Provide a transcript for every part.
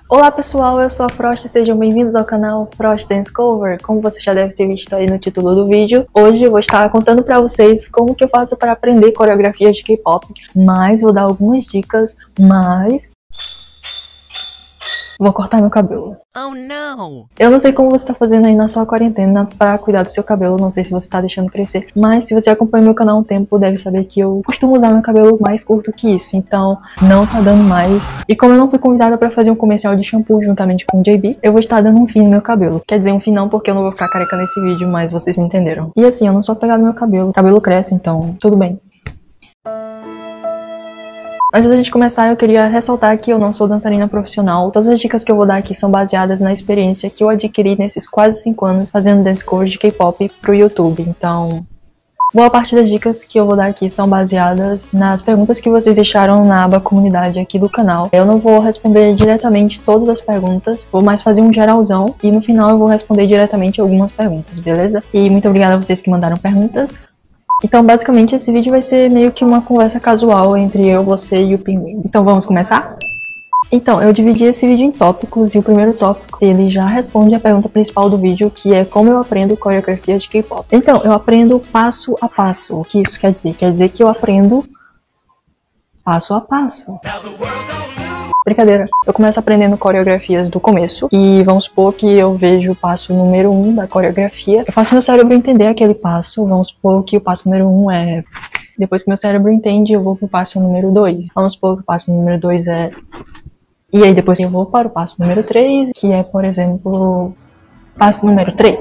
Olá pessoal, eu sou a Frost e sejam bem-vindos ao canal Frost Dance Cover. Como você já deve ter visto aí no título do vídeo, hoje eu vou estar contando pra vocês como que eu faço para aprender coreografias de K-pop, mas vou dar algumas dicas, vou cortar meu cabelo. Oh não! Eu não sei como você tá fazendo aí na sua quarentena pra cuidar do seu cabelo, não sei se você tá deixando crescer, mas se você acompanha meu canal há um tempo, deve saber que eu costumo usar meu cabelo mais curto que isso, então não tá dando mais. E como eu não fui convidada pra fazer um comercial de shampoo juntamente com o JB, eu vou estar dando um fim no meu cabelo. Quer dizer, um fim não, porque eu não vou ficar careca nesse vídeo, mas vocês me entenderam. E assim, eu não sou apegada no meu cabelo, o cabelo cresce, então tudo bem. Antes da gente começar, eu queria ressaltar que eu não sou dançarina profissional. Todas as dicas que eu vou dar aqui são baseadas na experiência que eu adquiri nesses quase 5 anos fazendo dance cover de K-pop pro YouTube. Então, boa parte das dicas que eu vou dar aqui são baseadas nas perguntas que vocês deixaram na aba comunidade aqui do canal. Eu não vou responder diretamente todas as perguntas, vou mais fazer um geralzão e no final eu vou responder diretamente algumas perguntas, beleza? E muito obrigada a vocês que mandaram perguntas. Então, basicamente, esse vídeo vai ser meio que uma conversa casual entre eu, você e o Pinguim. Então, vamos começar? Então, eu dividi esse vídeo em tópicos e o primeiro tópico, ele já responde a pergunta principal do vídeo, que é como eu aprendo coreografia de K-pop. Então, eu aprendo passo a passo. O que isso quer dizer? Quer dizer que eu aprendo passo a passo. Brincadeira. Eu começo aprendendo coreografias do começo e vamos supor que eu vejo o passo número 1 da coreografia. Eu faço meu cérebro entender aquele passo. Vamos supor que o passo número 1 é... Depois que meu cérebro entende, eu vou pro passo número 2. Vamos supor que o passo número 2 é... E aí depois eu vou para o passo número 3, que é, por exemplo, passo número 3.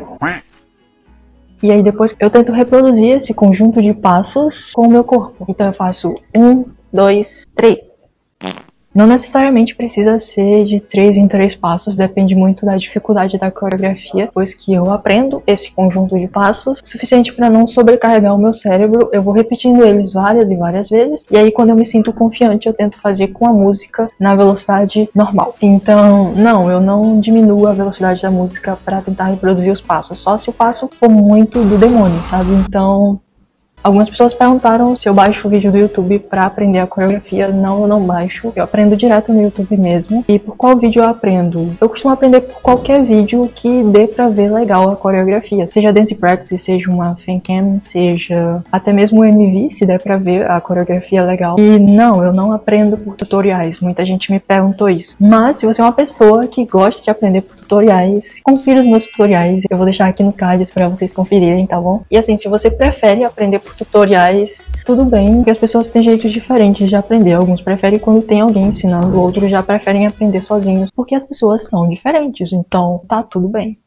E aí depois eu tento reproduzir esse conjunto de passos com o meu corpo. Então eu faço 1, 2, 3. Não necessariamente precisa ser de 3 em 3 passos, depende muito da dificuldade da coreografia. Depois que eu aprendo esse conjunto de passos, o suficiente para não sobrecarregar o meu cérebro, eu vou repetindo eles várias e várias vezes. E aí quando eu me sinto confiante, eu tento fazer com a música na velocidade normal. Então, não, eu não diminuo a velocidade da música para tentar reproduzir os passos, só se o passo for muito do demônio, sabe? Então... Algumas pessoas perguntaram se eu baixo o vídeo do YouTube pra aprender a coreografia. Não, eu não baixo. Eu aprendo direto no YouTube mesmo. E por qual vídeo eu aprendo? Eu costumo aprender por qualquer vídeo que dê pra ver legal a coreografia. Seja Dance Practice, seja uma fancam, seja até mesmo o MV, se der pra ver a coreografia legal. E não, eu não aprendo por tutoriais. Muita gente me perguntou isso. Mas se você é uma pessoa que gosta de aprender por tutoriais, confira os meus tutoriais. Eu vou deixar aqui nos cards pra vocês conferirem, tá bom? E assim, se você prefere aprender por tutoriais, tudo bem, porque as pessoas têm jeitos diferentes de aprender. Alguns preferem quando tem alguém ensinando, outros já preferem aprender sozinhos, porque as pessoas são diferentes, então tá tudo bem.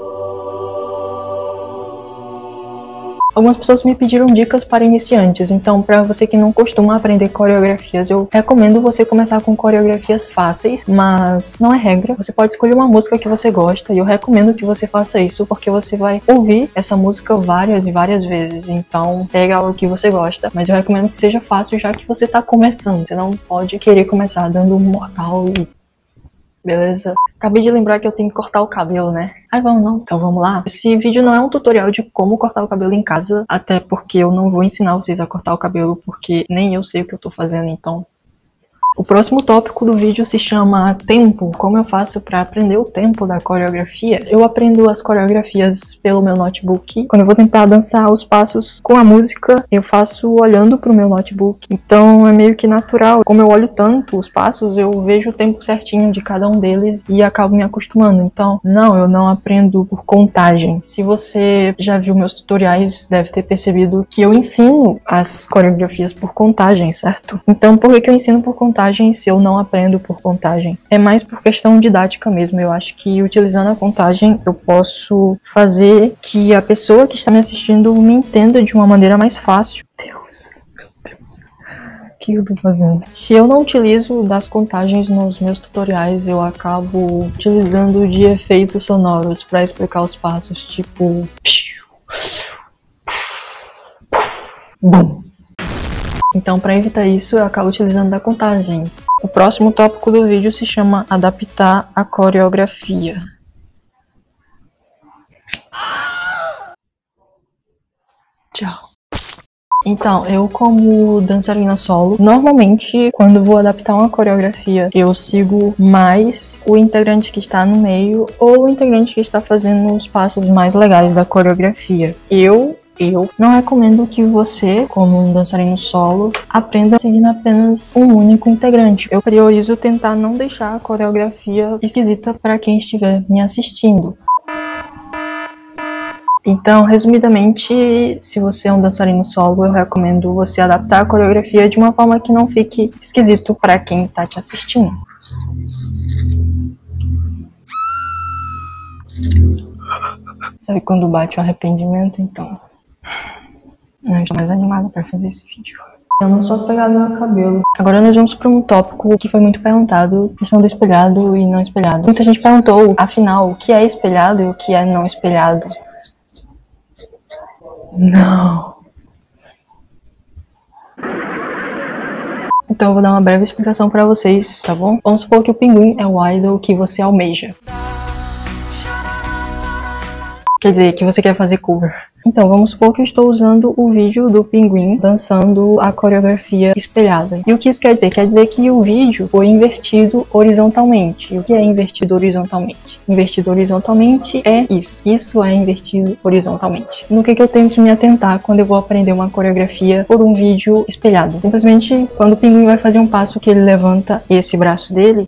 Algumas pessoas me pediram dicas para iniciantes, então para você que não costuma aprender coreografias, eu recomendo você começar com coreografias fáceis, mas não é regra. Você pode escolher uma música que você gosta e eu recomendo que você faça isso porque você vai ouvir essa música várias e várias vezes, então pega algo que você gosta, mas eu recomendo que seja fácil já que você tá começando. Você não pode querer começar dando um mortal e... Beleza? Acabei de lembrar que eu tenho que cortar o cabelo, né? Ai, vamos não? Então vamos lá. Esse vídeo não é um tutorial de como cortar o cabelo em casa, até porque eu não vou ensinar vocês a cortar o cabelo, porque nem eu sei o que eu tô fazendo, então... O próximo tópico do vídeo se chama tempo. Como eu faço para aprender o tempo da coreografia? Eu aprendo as coreografias pelo meu notebook. Quando eu vou tentar dançar os passos com a música, eu faço olhando pro meu notebook. Então é meio que natural. Como eu olho tanto os passos, eu vejo o tempo certinho de cada um deles e acabo me acostumando. Então, não, eu não aprendo por contagem. Se você já viu meus tutoriais, deve ter percebido que eu ensino as coreografias por contagem, certo? Então, por que eu ensino por contagem se eu não aprendo por contagem? É mais por questão didática mesmo. Eu acho que utilizando a contagem eu posso fazer que a pessoa que está me assistindo me entenda de uma maneira mais fácil. Meu Deus, o que eu tô fazendo? Se eu não utilizo das contagens nos meus tutoriais, eu acabo utilizando de efeitos sonoros para explicar os passos, tipo... Bum. Então, para evitar isso, eu acabo utilizando da contagem. O próximo tópico do vídeo se chama adaptar a coreografia. Tchau. Então, eu como dançarina solo, normalmente quando vou adaptar uma coreografia, eu sigo mais o integrante que está no meio ou o integrante que está fazendo os passos mais legais da coreografia. Eu não recomendo que você, como um dançarino solo, aprenda seguindo apenas um único integrante. Eu priorizo tentar não deixar a coreografia esquisita para quem estiver me assistindo. Então, resumidamente, se você é um dançarino solo, eu recomendo você adaptar a coreografia de uma forma que não fique esquisito para quem tá te assistindo. Sabe quando bate o arrependimento? Então, eu estou mais animada para fazer esse vídeo. Eu não sou apegada ao meu cabelo. Agora nós vamos para um tópico que foi muito perguntado, questão do espelhado e não espelhado. Muita gente perguntou, afinal, o que é espelhado e o que é não espelhado? Não. Então eu vou dar uma breve explicação pra vocês, tá bom? Vamos supor que o pinguim é o idol que você almeja. Quer dizer, que você quer fazer cover. Então, vamos supor que eu estou usando o vídeo do pinguim dançando a coreografia espelhada. E o que isso quer dizer? Quer dizer que o vídeo foi invertido horizontalmente. E o que é invertido horizontalmente? Invertido horizontalmente é isso. Isso é invertido horizontalmente. No que eu tenho que me atentar quando eu vou aprender uma coreografia por um vídeo espelhado? Simplesmente, quando o pinguim vai fazer um passo que ele levanta esse braço dele,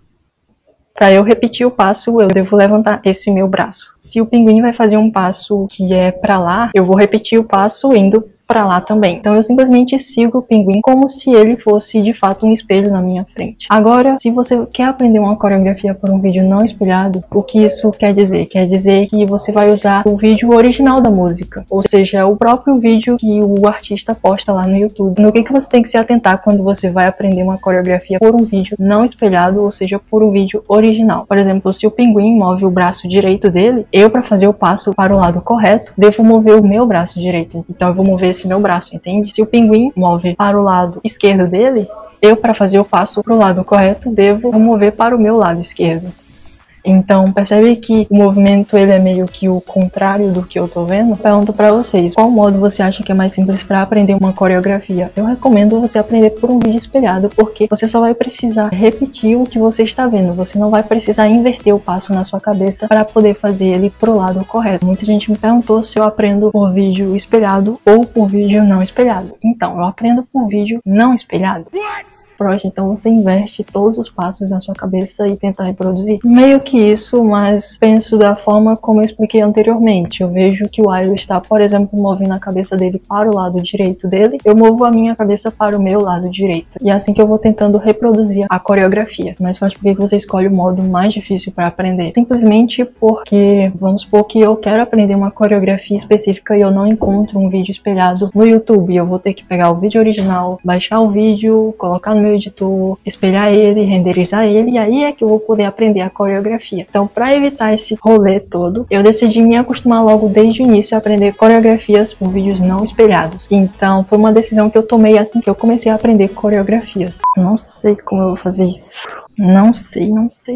para eu repetir o passo, eu devo levantar esse meu braço. Se o pinguim vai fazer um passo que é para lá, eu vou repetir o passo indo para lá também. Então eu simplesmente sigo o pinguim como se ele fosse de fato um espelho na minha frente. Agora, se você quer aprender uma coreografia por um vídeo não espelhado, o que isso quer dizer? Quer dizer que você vai usar o vídeo original da música, ou seja, o próprio vídeo que o artista posta lá no YouTube. No que você tem que se atentar quando você vai aprender uma coreografia por um vídeo não espelhado, ou seja, por um vídeo original. Por exemplo, se o pinguim move o braço direito dele, eu, para fazer o passo para o lado correto, devo mover o meu braço direito. Então eu vou mover esse meu braço, entende? Se o pinguim move para o lado esquerdo dele, eu, para fazer o passo para o lado correto, devo mover para o meu lado esquerdo. Então, percebe que o movimento ele é meio que o contrário do que eu tô vendo? Pergunto pra vocês, qual modo você acha que é mais simples pra aprender uma coreografia? Eu recomendo você aprender por um vídeo espelhado, porque você só vai precisar repetir o que você está vendo. Você não vai precisar inverter o passo na sua cabeça para poder fazer ele pro lado correto. Muita gente me perguntou se eu aprendo por vídeo espelhado ou por vídeo não espelhado. Então, eu aprendo por vídeo não espelhado. Então você inverte todos os passos na sua cabeça e tenta reproduzir. Meio que isso, mas penso da forma como eu expliquei anteriormente. Eu vejo que o idol está, por exemplo, movendo a cabeça dele para o lado direito dele, eu movo a minha cabeça para o meu lado direito. E é assim que eu vou tentando reproduzir a coreografia. Mas faz por que você escolhe o modo mais difícil para aprender? Simplesmente porque, vamos supor que eu quero aprender uma coreografia específica e eu não encontro um vídeo espelhado no YouTube. Eu vou ter que pegar o vídeo original, baixar o vídeo, colocar no meu editor, espelhar ele, renderizar ele, e aí é que eu vou poder aprender a coreografia. Então, para evitar esse rolê todo, eu decidi me acostumar logo desde o início a aprender coreografias por vídeos não espelhados. Então, foi uma decisão que eu tomei assim que eu comecei a aprender coreografias. Não sei como eu vou fazer isso. Não sei.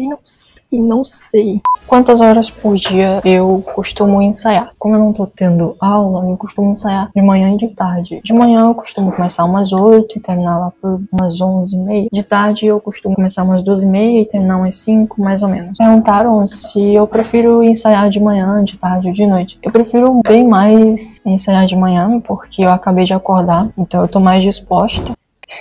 Quantas horas por dia eu costumo ensaiar? Como eu não tô tendo aula, eu costumo ensaiar de manhã e de tarde. De manhã eu costumo começar umas 8 e terminar lá por umas 11h30. De tarde eu costumo começar umas 12h30 e terminar umas 5, mais ou menos. Perguntaram se eu prefiro ensaiar de manhã, de tarde ou de noite. Eu prefiro bem mais ensaiar de manhã, porque eu acabei de acordar, então eu tô mais disposta.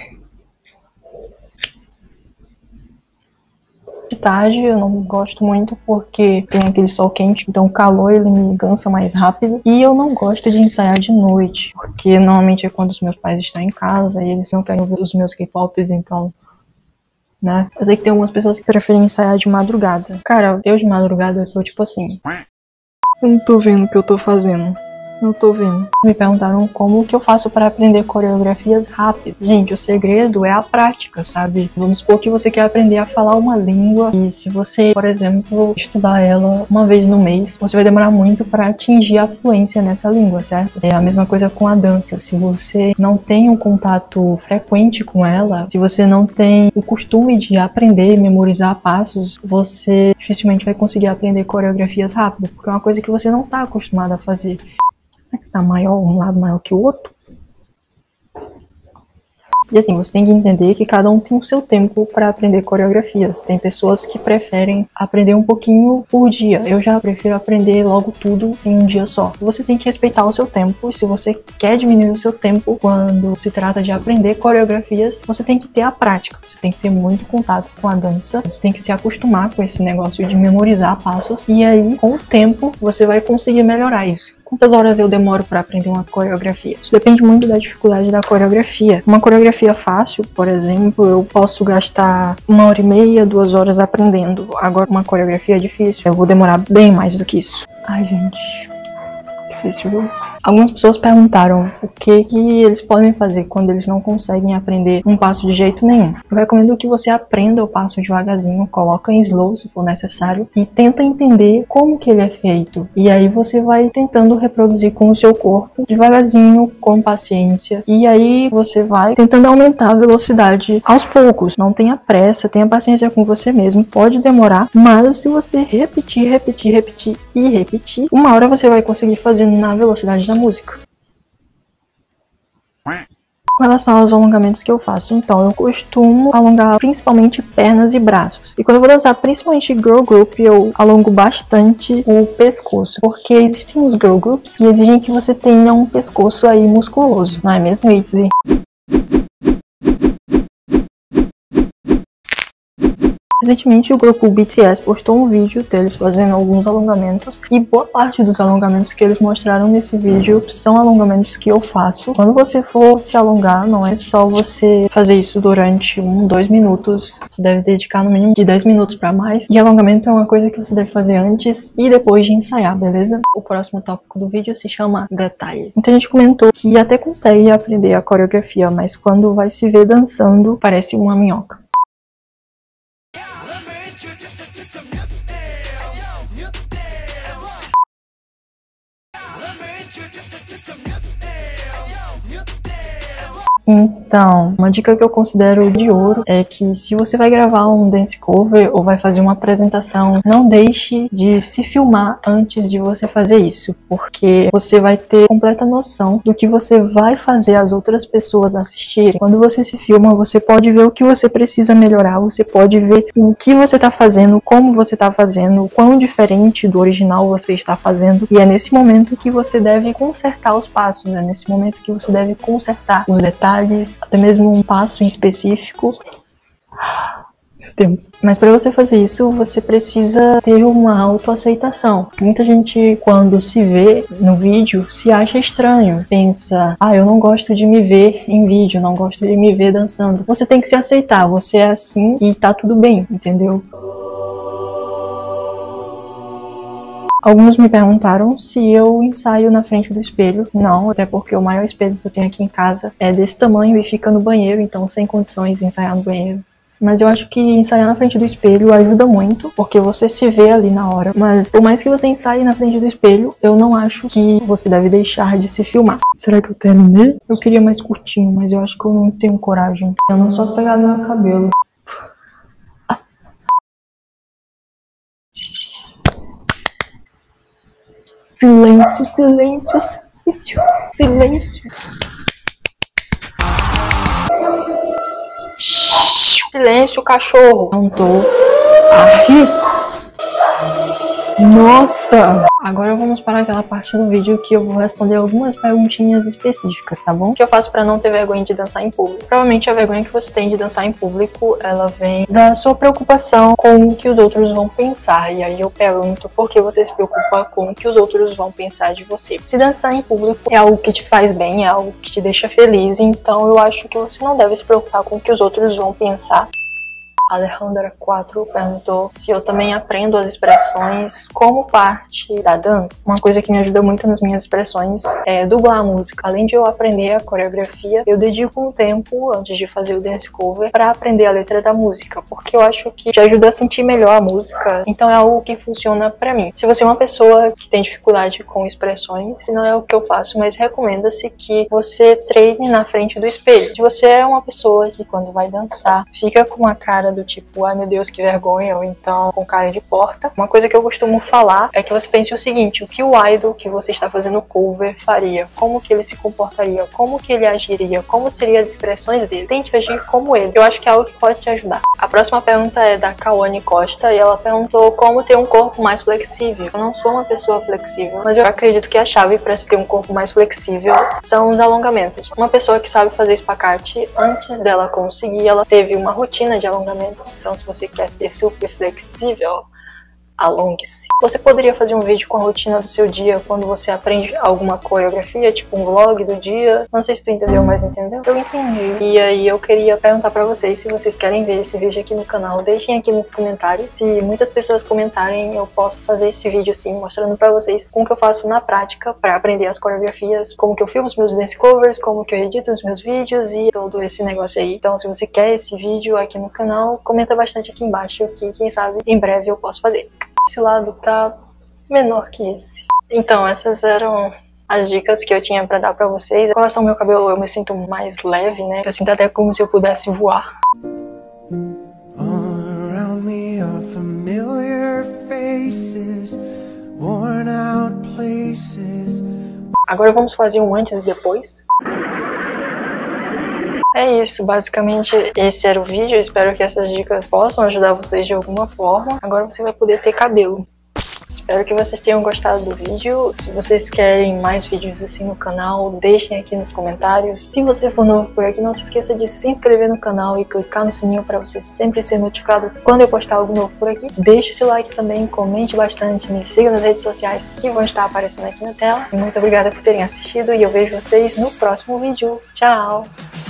De tarde eu não gosto muito porque tem aquele sol quente, então o calor ele me cansa mais rápido. E eu não gosto de ensaiar de noite, porque normalmente é quando os meus pais estão em casa e eles não querem ouvir os meus K-pops, então, né? Eu sei que tem algumas pessoas que preferem ensaiar de madrugada. Cara, eu de madrugada eu tô tipo assim, eu não tô vendo o que eu tô fazendo. Não tô vendo. Me perguntaram como que eu faço para aprender coreografias rápido. Gente, o segredo é a prática, sabe? Vamos supor que você quer aprender a falar uma língua e se você, por exemplo, estudar ela uma vez no mês, você vai demorar muito para atingir a fluência nessa língua, certo? É a mesma coisa com a dança. Se você não tem um contato frequente com ela, se você não tem o costume de aprender e memorizar passos, você dificilmente vai conseguir aprender coreografias rápido, porque é uma coisa que você não tá acostumado a fazer. Será que tá maior, um lado maior que o outro? E assim, você tem que entender que cada um tem o seu tempo para aprender coreografias. Tem pessoas que preferem aprender um pouquinho por dia. Eu já prefiro aprender logo tudo em um dia só. Você tem que respeitar o seu tempo, e se você quer diminuir o seu tempo quando se trata de aprender coreografias, você tem que ter a prática. Você tem que ter muito contato com a dança. Você tem que se acostumar com esse negócio de memorizar passos. E aí, com o tempo, você vai conseguir melhorar isso. Quantas horas eu demoro para aprender uma coreografia? Isso depende muito da dificuldade da coreografia. Uma coreografia fácil, por exemplo, eu posso gastar 1h30, 2 horas aprendendo. Agora, uma coreografia difícil, eu vou demorar bem mais do que isso. Ai, gente, difícil, viu? Algumas pessoas perguntaram o que eles podem fazer quando eles não conseguem aprender um passo de jeito nenhum. Eu recomendo que você aprenda o passo devagarzinho, coloca em slow se for necessário e tenta entender como que ele é feito. E aí você vai tentando reproduzir com o seu corpo, devagarzinho, com paciência. E aí você vai tentando aumentar a velocidade aos poucos. Não tenha pressa, tenha paciência com você mesmo. Pode demorar, mas se você repetir, uma hora você vai conseguir fazer na velocidade da música. Com relação aos alongamentos que eu faço, então eu costumo alongar principalmente pernas e braços. E quando eu vou dançar principalmente girl group, eu alongo bastante o pescoço, porque existem os girl groups que exigem que você tenha um pescoço aí musculoso, não é mesmo, Itzy? Recentemente o grupo BTS postou um vídeo deles fazendo alguns alongamentos e boa parte dos alongamentos que eles mostraram nesse vídeo são alongamentos que eu faço. Quando você for se alongar, não é só você fazer isso durante 2 minutos, você deve dedicar no mínimo de 10 minutos para mais. E alongamento é uma coisa que você deve fazer antes e depois de ensaiar, beleza? O próximo tópico do vídeo se chama detalhes. Então a gente comentou que até consegue aprender a coreografia, mas quando vai se ver dançando, parece uma minhoca. Então, uma dica que eu considero de ouro é que se você vai gravar um dance cover ou vai fazer uma apresentação, não deixe de se filmar antes de você fazer isso, porque você vai ter completa noção do que você vai fazer as outras pessoas assistirem. Quando você se filma, você pode ver o que você precisa melhorar, você pode ver o que você está fazendo, como você está fazendo, quão diferente do original você está fazendo, e é nesse momento que você deve consertar os passos, é nesse momento que você deve consertar os detalhes, até mesmo um passo em específico. Meu Deus. Mas para você fazer isso, você precisa ter uma autoaceitação. Muita gente, quando se vê no vídeo, se acha estranho. Pensa, eu não gosto de me ver em vídeo, não gosto de me ver dançando. Você tem que se aceitar, você é assim e tá tudo bem, entendeu? Alguns me perguntaram se eu ensaio na frente do espelho. Não, até porque o maior espelho que eu tenho aqui em casa é desse tamanho e fica no banheiro, então sem condições de ensaiar no banheiro. Mas eu acho que ensaiar na frente do espelho ajuda muito, porque você se vê ali na hora. Mas por mais que você ensaie na frente do espelho, eu não acho que você deve deixar de se filmar. Será que eu terminei? Eu queria mais curtinho, mas eu acho que eu não tenho coragem. Eu não só pegar no meu cabelo. Silêncio, silêncio, silêncio, silêncio. Silêncio, cachorro. Não tô. Nossa! Agora vamos para aquela parte do vídeo que eu vou responder algumas perguntinhas específicas, tá bom? O que eu faço para não ter vergonha de dançar em público? Provavelmente a vergonha que você tem de dançar em público, ela vem da sua preocupação com o que os outros vão pensar. E aí eu pergunto, por que você se preocupa com o que os outros vão pensar de você? Se dançar em público é algo que te faz bem, é algo que te deixa feliz, então eu acho que você não deve se preocupar com o que os outros vão pensar. Alejandra 4 perguntou se eu também aprendo as expressões como parte da dança. Uma coisa que me ajuda muito nas minhas expressões é dublar a música. Além de eu aprender a coreografia, eu dedico um tempo antes de fazer o dance cover para aprender a letra da música, porque eu acho que te ajuda a sentir melhor a música, então é algo que funciona pra mim. Se você é uma pessoa que tem dificuldade com expressões, não é o que eu faço, mas recomenda-se que você treine na frente do espelho. Se você é uma pessoa que quando vai dançar fica com uma cara cara do tipo, ai meu Deus, que vergonha, ou então com cara de porta. Uma coisa que eu costumo falar é que você pense o seguinte: o que o idol que você está fazendo cover faria? Como que ele se comportaria? Como que ele agiria? Como seriam as expressões dele? Tente agir como ele. Eu acho que é algo que pode te ajudar. A próxima pergunta é da Kawane Costa e ela perguntou como ter um corpo mais flexível. Eu não sou uma pessoa flexível, mas eu acredito que a chave para se ter um corpo mais flexível são os alongamentos. Uma pessoa que sabe fazer espacate, antes dela conseguir, ela teve uma rotina de alongamentos. Então, se você quer ser super flexível, alongue-se. Você poderia fazer um vídeo com a rotina do seu dia quando você aprende alguma coreografia, tipo um vlog do dia. Não sei se tu entendeu, mas entendeu? Eu entendi. E aí eu queria perguntar pra vocês se vocês querem ver esse vídeo aqui no canal. Deixem aqui nos comentários. Se muitas pessoas comentarem, eu posso fazer esse vídeo sim, mostrando pra vocês como que eu faço na prática pra aprender as coreografias, como que eu filmo os meus dance covers, como que eu edito os meus vídeos e todo esse negócio aí. Então, se você quer esse vídeo aqui no canal, comenta bastante aqui embaixo que quem sabe em breve eu posso fazer. Esse lado tá menor que esse. Então, essas eram as dicas que eu tinha pra dar pra vocês. Com relação ao meu cabelo, eu me sinto mais leve, né? Eu sinto até como se eu pudesse voar. Agora vamos fazer um antes e depois. É isso, basicamente esse era o vídeo. Eu espero que essas dicas possam ajudar vocês de alguma forma. Agora você vai poder ter cabelo. Espero que vocês tenham gostado do vídeo. Se vocês querem mais vídeos assim no canal, deixem aqui nos comentários. Se você for novo por aqui, não se esqueça de se inscrever no canal e clicar no sininho para você sempre ser notificado quando eu postar algo novo por aqui. Deixe o seu like também, comente bastante, me siga nas redes sociais que vão estar aparecendo aqui na tela. E muito obrigada por terem assistido e eu vejo vocês no próximo vídeo. Tchau!